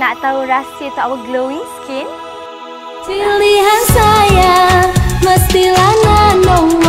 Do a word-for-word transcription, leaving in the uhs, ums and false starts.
nak tahu rahsia untuk our glowing skin? Pilihan saya mestilah nano